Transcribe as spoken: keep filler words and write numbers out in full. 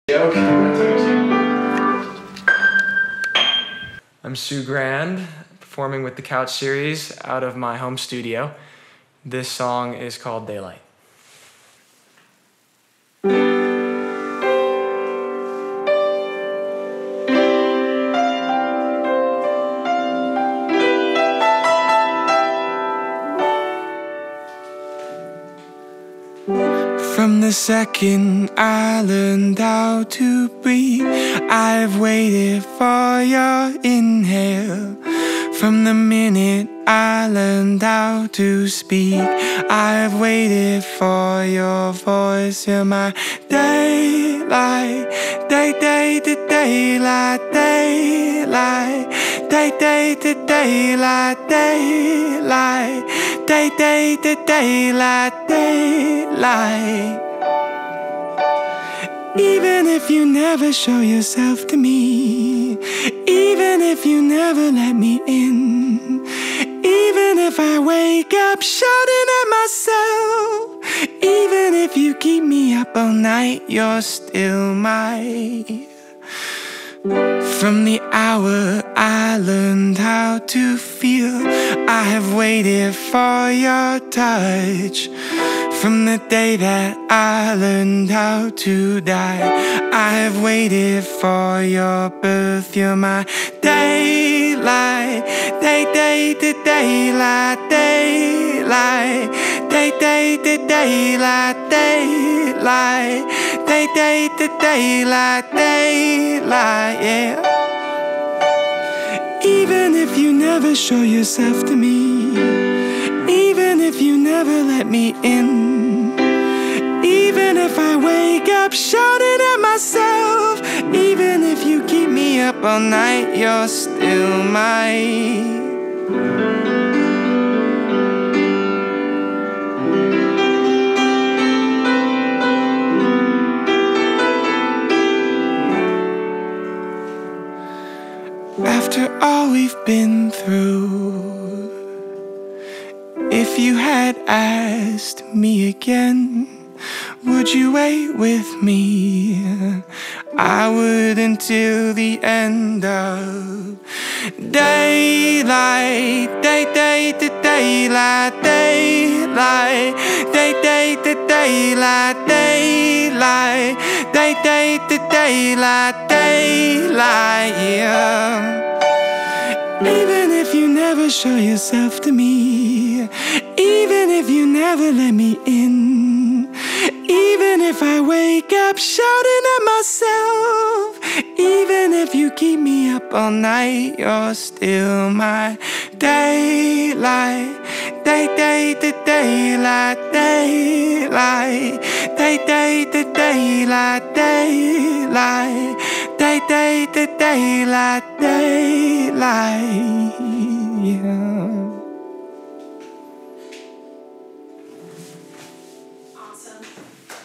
I'm Sue Grand, performing with the Couch series out of my home studio. This song is called Daylight. From the second I learned how to breathe, I've waited for your inhale. From the minute I learned how to speak, I've waited for your voice. You're my daylight, day, day, to daylight, daylight, day, day, to daylight, daylight, day, day, to daylight, daylight. Even if you never show yourself to me, even if you never let me in, even if I wake up shouting at myself, even if you keep me up all night, you're still my. From the hour I learned how to feel, I have waited for your touch. From the day that I learned how to die, I have waited for your birth. You're my daylight, day, day, to daylight, daylight, day, day, to daylight, daylight, day, day, to daylight, daylight, yeah. Even if you never show yourself to me, even if you never let me in, even if I wake up shouting at myself, even if you keep me up all night, you're still mine. After all we've been through, if you had asked me again, would you wait with me? I would until the end of daylight, day, day, to daylight, daylight, day, day, to daylight, daylight, day, day, to daylight, daylight, yeah. Even if you never show yourself to me, even if you never let me in, even if I wake up shouting at myself, even if you keep me up all night, you're still my daylight, day, day, to daylight, daylight, day, day, to daylight, daylight, day, day, to daylight, daylight.